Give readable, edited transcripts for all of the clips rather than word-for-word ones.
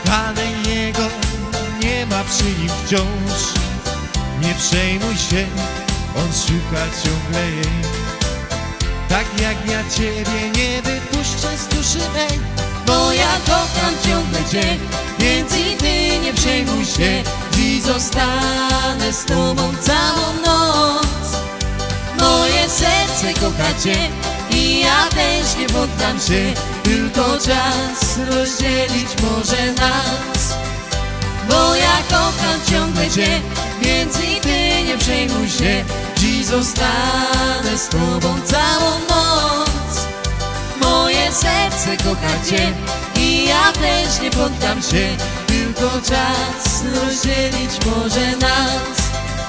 ale Jego nie ma przy nim wciąż. Nie przejmuj się, On szuka ciągle jej. Tak jak ja Ciebie nie wypuszczę z duszy mej, bo ja kocham ciągle Cię, więc i Ty nie przejmuj się. Dziś zostanę z Tobą całą noc. Moje serce kocha Cię i ja też nie poddam się, tylko czas rozdzielić może nas. Bo ja kocham ciągle Cię, więc i Ty nie przejmuj się. Dziś zostanę z Tobą całą noc. Moje serce kocha Cię i ja też nie poddam się, tylko czas rozdzielić może nas.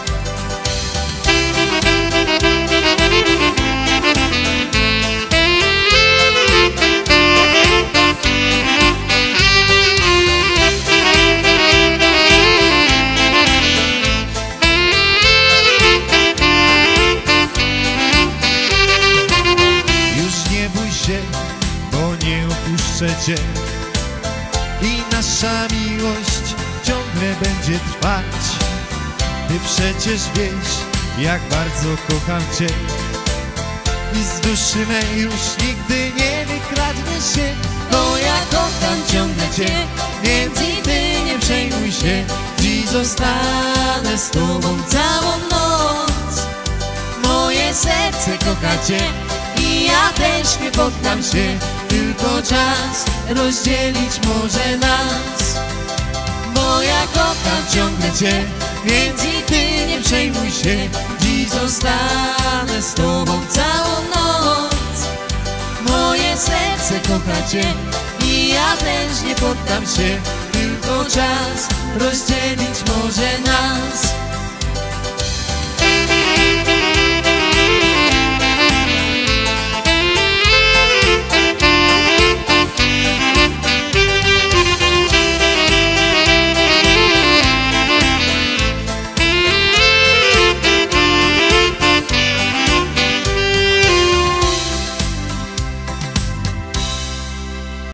Bo nie opuszczę Cię i nasza miłość ciągle będzie trwać. Ty przecież wiesz, jak bardzo kocham Cię i z duszy mej już nigdy nie wykradnie się. Bo ja kocham ciągle Cię, więc i Ty nie przejmuj się. Dziś zostanę z Tobą całą noc. Moje serce kocha Cię i ja też nie poddam się, tylko czas rozdzielić może nas. Bo ja kocham ciągle Cię, więc i Ty nie przejmuj się. Dziś zostanę z Tobą całą noc. Moje serce kocha Cię i ja też nie poddam się, tylko czas rozdzielić może nas.